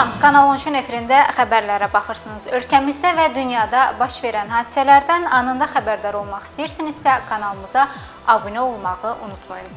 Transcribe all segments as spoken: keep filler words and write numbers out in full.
Salam, Kanal on üçün efirində xəbərlərə baxırsınız. Ölkəmizdə və dünyada baş verən hadisələrdən anında xəbərdar olmaq istəyirsinizsə kanalımıza abunə olmağı unutmayın.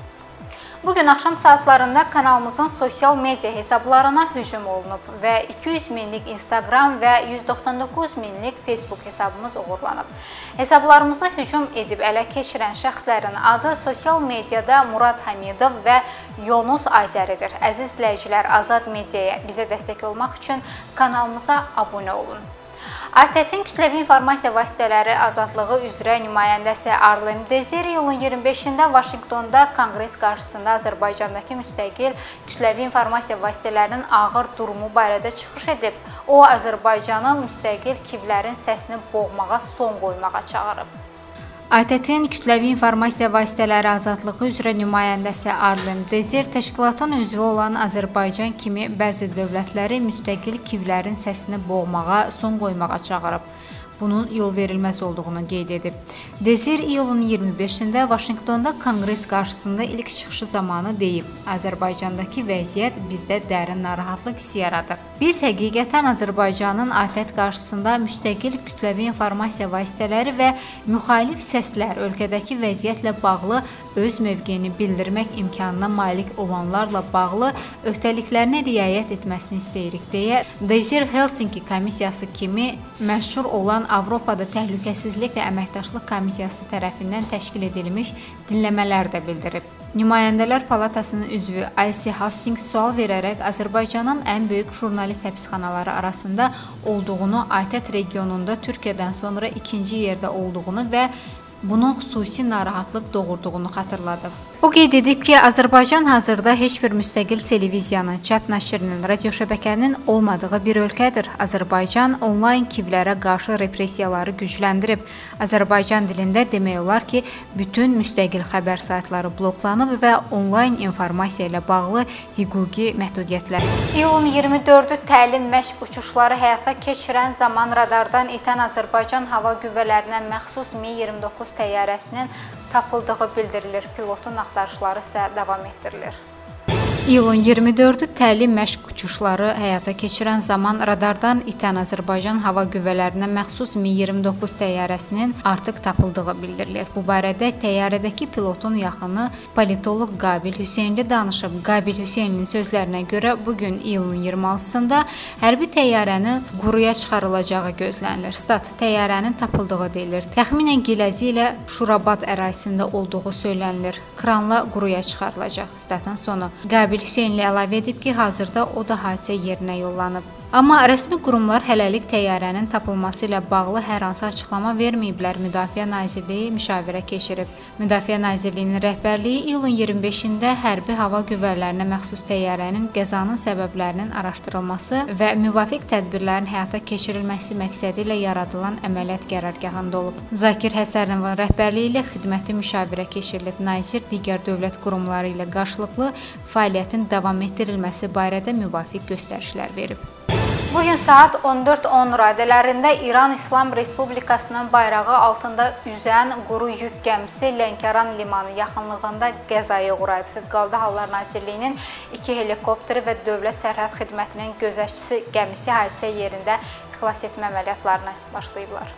Bugün axşam saatlarında kanalımızın sosial media hesablarına hücum olunub və iki yüz minlik Instagram və yüz doxsan doqquz minlik Facebook hesabımız uğurlanıb. Hesablarımızı hücum edib ələ keçirən şəxslərin adı sosial mediada Murad Hamidov və Yonus Azəridir. Əziz izləyicilər, Azad Mediaya bizə dəstək olmaq üçün kanalımıza abunə olun. A T T-in kütləvi informasiya vasitələri azadlığı üzrə nümayəndəsi Arlem Dezir iyulun iyirmi beşində Vaşinqtonda Konqres qarşısında Azərbaycandakı müstəqil kütləvi informasiya vasitələrinin ağır durumu barədə çıxış edib. O, Azərbaycanı müstəqil kivlərin səsini boğmağa son qoymağa çağırıb. A T T-in kütləvi informasiya vasitələri azadlığı üzrə nümayəndəsi Arlem Dezir təşkilatın üzvü olan Azərbaycan kimi bəzi dövlətləri müstəqil kivlərin səsini boğmağa son qoymağa çağırıb. Bunun yol verilməz olduğunu qeyd edib. Dezir iyulun iyirmi beşində Vaşinqtonda Konqres qarşısında ilk çıxışı zamanı deyib: Azərbaycandakı vəziyyət bizdə dərin narahatlıq hissi yaradır. Biz həqiqətən Azərbaycanın A T T qarşısında müstəqil kütləvi informasiya vasitələri və müxalif səslər ölkədəki vəziyyətlə bağlı öz mövqeyini bildirmək imkanına malik olanlarla bağlı öhdəliklərinə riayət etməsini istəyirik deyə Dezir Helsinki komissiyası kimi məşhur olan Avropada Təhlükəsizlik və Əməkdaşlıq Komissiyası tərəfindən təşkil edilmiş dinləmələr də bildirib. Nümayəndələr Palatasının üzvü Aysi Hastings sual verərək Azərbaycanın ən böyük jurnalist həbsxanaları arasında olduğunu, A T T regionunda Türkiyədən sonra ikinci yerdə olduğunu və bunun xüsusi narahatlıq doğurduğunu xatırladı. O qeyd edib ki, Azərbaycan hazırda heç bir müstəqil televiziyanın, çap nəşrinin, radio şəbəkənin olmadığı bir ölkədir. Azərbaycan onlayn kivlərə qarşı repressiyaları gücləndirib. Azərbaycan dilində demək olar ki, bütün müstəqil xəbər saytları bloklanıb və onlayn informasiya ilə bağlı hüquqi məhdudiyyətlər. İyulun iyirmi dördü təlim məşq uçuşları həyata keçirən zaman radardan itən Azərbaycan hava qüvvələrinə məxsus Mi iyirmi doqquz təyyarəsinin tapıldığı bildirilir. Pilotun axtarışları isə davam etdirilir. İyulun iyirmi dördü təlim məşq uçuşları həyata keçirən zaman radardan itən Azərbaycan hava qüvvələrinə məxsus Mi iyirmi doqquz təyyarəsinin artıq tapıldığı bildirilir. Bu barədə təyyarədəki pilotun yaxını politoloq Qabil Hüseynli danışıb. Qabil Hüseynlinin sözlərinə görə bugün iyulun iyirmi altısında hərbi təyyarənin quruya çıxarılacağı gözlənilir. Stat təyyarənin tapıldığı deyilir. Təxminən Giləzi ilə Şurabad ərazisində olduğu söylənilir. Kranla quruya çıxarılacaq. Statın sonu. Qabil Hüseynli əlavə edib ki, hazırda o da hadisə yerinə yollanıb. Amma rəsmi qurumlar hələlik təyyarənin tapılması ilə bağlı hər hansı açıqlama verməyiblər. Müdafiə Nazirliyi müşavirə keçirib. Müdafiə Nazirliyinin rəhbərliyi iyulun iyirmi beşində hərbi hava qüvvələrinə məxsus təyyarənin qəzanın səbəblərinin araşdırılması və müvafiq tədbirlərin həyata keçirilməsi məqsədi ilə yaradılan əməliyyat qərargahında olub. Zakir Həsənovun rəhbərliyi ilə xidməti müşavirə keçirilib. Nazir digər dövlət qurumları ilə qarşılıqlı fəaliyyətin davam etdirilməsi barədə müvafiq göstərişlər verib. Bugün saat on dörd on radələrində İran İslam Respublikasının bayrağı altında üzən quru yük gəmisi Lənkəran limanı yaxınlığında qəzaya uğrayıb. Fövqəladə Hallar Nazirliyinin iki helikopteri və Dövlət Sərhəd Xidmətinin gözətçisi gəmisi hadisə yerində xilas etmə əməliyyatlarına başlayıblar.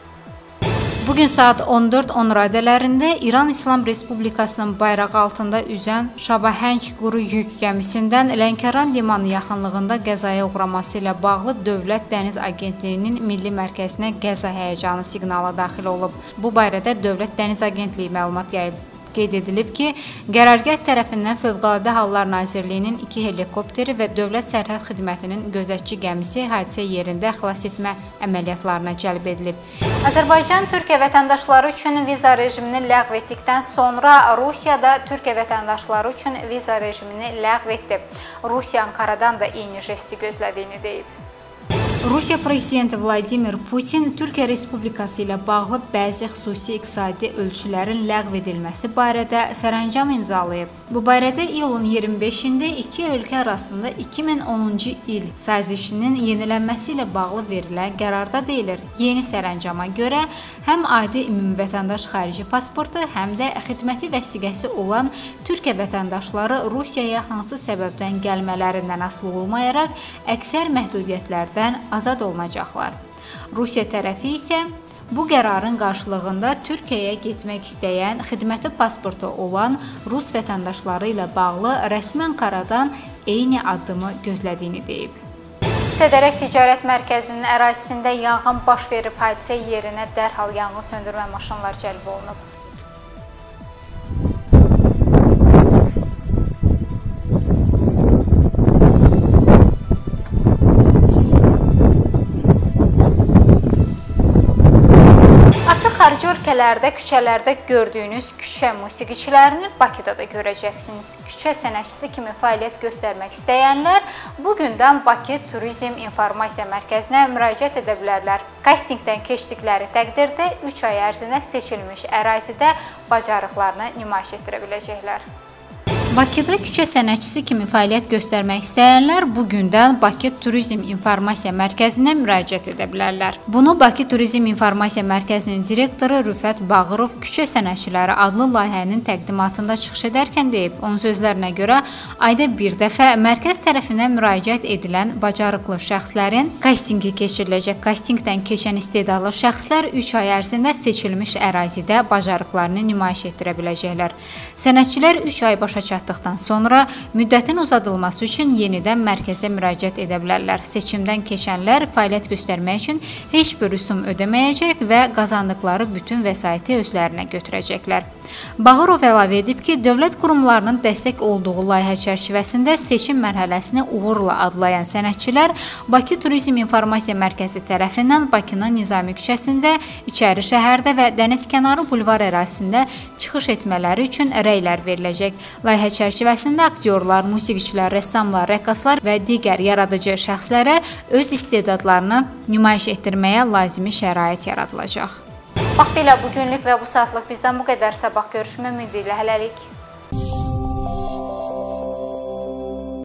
Bugün saat on dörd on radələrində İran İslam Respublikasının bayrağı altında üzən Şabahəng quru yük gəmisindən Lənkəran limanı yaxınlığında qəzaya uğraması ilə bağlı Dövlət Dəniz Agentliyinin Milli Mərkəzinə qəza həyəcanı siqnalı daxil olub. Bu barədə Dövlət Dəniz Agentliyi məlumat yayıb. Qeyd edilib ki, qərargah tərəfindən Fövqəladə Hallar Nazirliyinin iki helikopteri və Dövlət Sərhəd Xidmətinin gözətçi gəmisi hadisə yerində xilas etmə əməliyyatlarına cəlb edilib. Azərbaycan Türkiyə vətəndaşları üçün viza rejimini ləğv etdikdən sonra Rusiyada Türkiyə vətəndaşları üçün viza rejimini ləğv etdi. Rusiya Ankaradan da eyni jesti gözlədiyini deyib. Rusiya prezidenti Vladimir Putin Türkiyə Respublikası ilə bağlı bəzi xüsusi iqtisadi ölçülərin ləğv edilməsi barədə sərəncam imzalayıb. Bu barədə iyulun iyirmi beşində iki ölkə arasında iki min onuncu il sazişinin yenilənməsi ilə bağlı verilən qərarda deyilir. Yeni sərəncama görə həm adi ümumi vətəndaş xarici pasportu, həm də xidməti vəsiqəsi olan Türkiyə vətəndaşları Rusiyaya hansı səbəbdən gəlmələrindən asılı olmayaraq əksər məhdudiyyətlərdən azad olunacaqlar. Rusiya tərəfi isə bu qərarın qarşılığında Türkiyəyə getmək istəyən xidməti pasportu olan Rus vətəndaşları ilə bağlı rəsmi Anqaradan eyni addımı gözlədiyini deyib. Sədərək Ticarət Mərkəzinin ərazisində yanğın baş verib, hadisə yerinə dərhal yanğın söndürmə maşınları cəlb olunub. Xarici ölkələrdə, küçələrdə gördüyünüz küçə musiqiçilərini Bakıda da görəcəksiniz. Küçə sənətçisi kimi fəaliyyət göstərmək istəyənlər bugündən Bakı Turizm İnformasiya Mərkəzinə müraciət edə bilərlər. Kastingdən keçdikləri təqdirdə üç ay ərzində seçilmiş ərazidə bacarıqlarını nümayiş etdirə biləcəklər. Bakıda küçə sənətçisi kimi fəaliyyət göstərmək istəyənlər bugündən Bakı Turizm İnformasiya Mərkəzinə müraciət edə bilərlər. Bunu Bakı Turizm İnformasiya Mərkəzinin direktoru Rüfət Bağırov küçə sənətçiləri adlı layihənin təqdimatında çıxış edərkən deyib. Onun sözlərinə görə ayda bir dəfə mərkəz tərəfindən müraciət edilən bacarıqlı şəxslərin kastingi keçiriləcək. Kastingdən keçən istedadlı şəxslər üç ay ərzində seçilmiş ərazidə bacarıqlarını nümayiş etdirə biləcəklər. Sənətçilər üç ay başa çatdı. Dıqdan sonra müddətin uzadılması üçün yenidən mərkəzə müraciət edə bilərlər. Seçimdən keçənlər fəaliyyət göstərmək üçün heç bir rüsum ödəməyəcək və qazandıqları bütün vəsaiti özlərinə götürəcəklər. Bağırov əlavə edib ki, dövlət qurumlarının dəstək olduğu layihə çərçivəsində seçim mərhələsini uğurla adlayan sənətçilər Bakı Turizm İnformasiya Mərkəzi tərəfindən Bakının Nizami küçəsində, İçəri şəhərdə və dənizkənarı bulvar ərazisində çıxış etmələri üçün rəylər veriləcək. Layihə çərçivəsində aktyorlar, musiqiçilər, rəssamlar, rəqqaslar və digər yaradıcı şəxslərə öz istedadlarını nümayiş etdirməyə lazımi şərait yaradılacaq. Bax belə, bugünlük və bu saatlıq bizdən bu qədər. Sabah görüşmə ümidi ilə hələlik.